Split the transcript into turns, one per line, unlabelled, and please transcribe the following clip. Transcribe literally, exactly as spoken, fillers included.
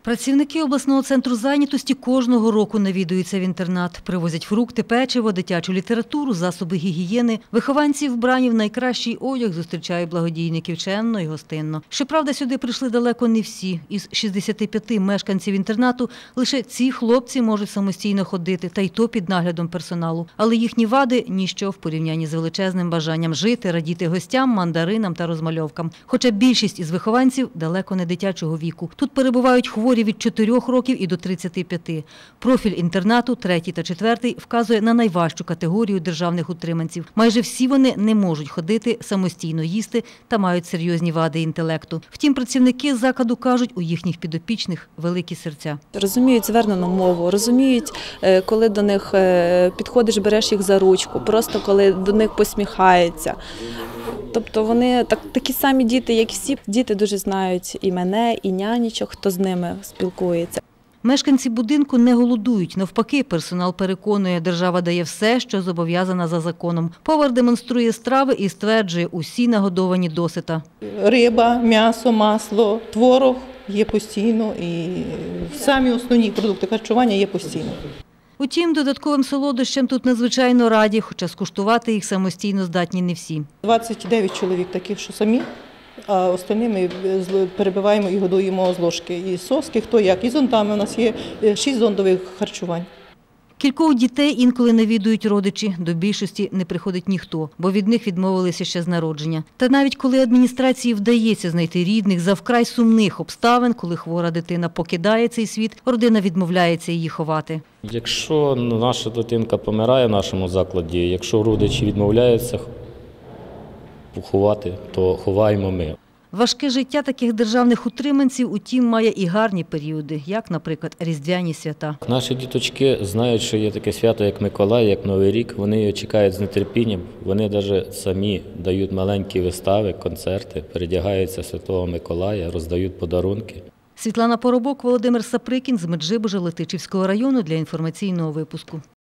Працівники обласного центру зайнятості кожного року навідуються в інтернат. Привозять фрукти, печиво, дитячу літературу, засоби гігієни. Вихованці вбрані в найкращий одяг зустрічають благодійників чемно і гостинно. Щоправда, сюди прийшли далеко не всі. Із шістдесяти п'яти мешканців інтернату лише ці хлопці можуть самостійно ходити, та й то під наглядом персоналу. Але їхні вади – ніщо в порівнянні з величезним бажанням жити, радіти гостям, мандаринам та розмальовкам. Хоча більшість із вихованців далеко не дитячого віку. Тут перебувають хворі від чотирьох років і до тридцяти п'яти. Профіль інтернату, третій та четвертий, вказує на найважчу категорію державних утриманців. Майже всі вони не можуть ходити, самостійно їсти та мають серйозні вади інтелекту. Втім, працівники закладу кажуть, у їхніх підопічних великі серця.
Розуміють звернену мову, розуміють, коли до них підходиш, береш їх за ручку, просто коли до них посміхаються. Тобто вони так, такі самі діти, як всі. Діти дуже знають і мене, і нянечок, хто з ними спілкується.
Мешканці будинку не голодують. Навпаки, персонал переконує, держава дає все, що зобов'язана за законом. Повар демонструє страви і стверджує, усі нагодовані досита.
Риба, м'ясо, масло, творог є постійно і самі основні продукти харчування є постійно.
Утім, додатковим солодощам тут надзвичайно раді, хоча скуштувати їх самостійно здатні не всі.
двадцять дев'ять чоловік таких, що самі, а остальні ми перебиваємо і годуємо з ложки. І соски, хто як, і зондами. У нас є шість зондових харчувань.
Кількох дітей інколи навідують родичі, до більшості не приходить ніхто, бо від них відмовилися ще з народження. Та навіть коли адміністрації вдається знайти рідних за вкрай сумних обставин, коли хвора дитина покидає цей світ, родина відмовляється її ховати.
Якщо наша дитинка помирає в нашому закладі, якщо родичі відмовляються поховати, то ховаємо ми.
Важке життя таких державних утриманців, утім, має і гарні періоди, як, наприклад, різдвяні свята.
Наші діточки знають, що є таке свято, як Миколай, як Новий рік. Вони його чекають з нетерпінням. Вони навіть самі дають маленькі вистави, концерти, передягаються Святого Миколая, роздають подарунки.
Світлана Поробок, Володимир Саприкін з Меджибужа Летичівського району для інформаційного випуску.